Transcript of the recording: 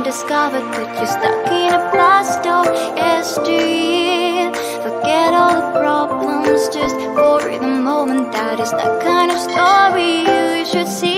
discovered that you're stuck in a blast of yesteryear. Forget all the problems just for the moment. That is the kind of story you should see.